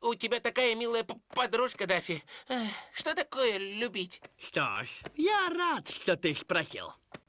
У тебя такая милая подружка, Даффи. Что такое любить? Что ж, я рад, что ты спросил.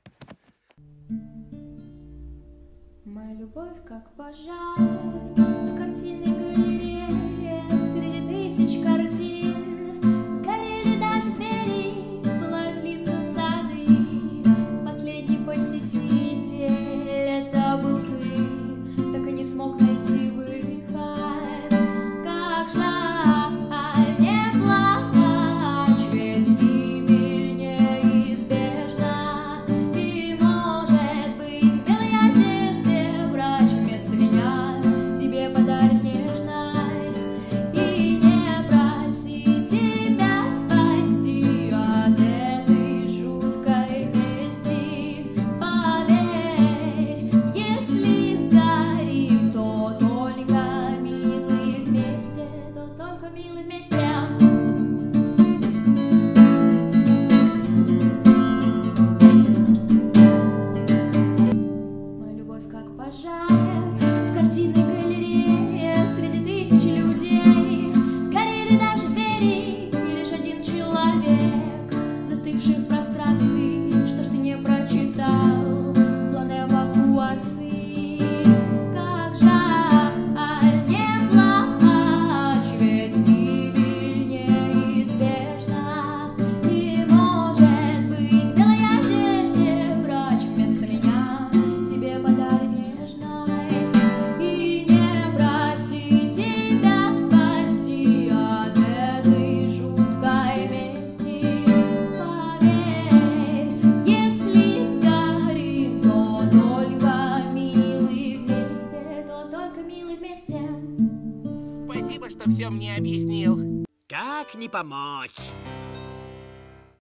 Моя любовь как пожар в картинной галерее среди тысяч картин. Сгорели даже двери, пылают лица сады. Последний посетитель это был ты, так и не смог найти выход. Как жаль, не плачь, ведь гибель неизбежна. И может быть в белой одежде врач вместо меня тебе подарит нежность. И не проси тебя спасти от этой жуткой мести. Поверь, если сгорим, то только милые вместе, то только милые вместе. Моя любовь как пожар в картинной галерее среди тысяч людей. Сгорели даже двери, и лишь один человек, застывший в прострации. Что ж ты не прочитал планы эвакуации? Как жаль, не плачь, ведь гибель неизбежна. И может быть в белой одежде врач вместо меня тебе подарит нежность. И не проси тебя спасти от этой жуткой мести. Поверь, если сгорим, то только милые вместе, то только милые вместе. Спасибо, что все мне объяснил. Как не помочь?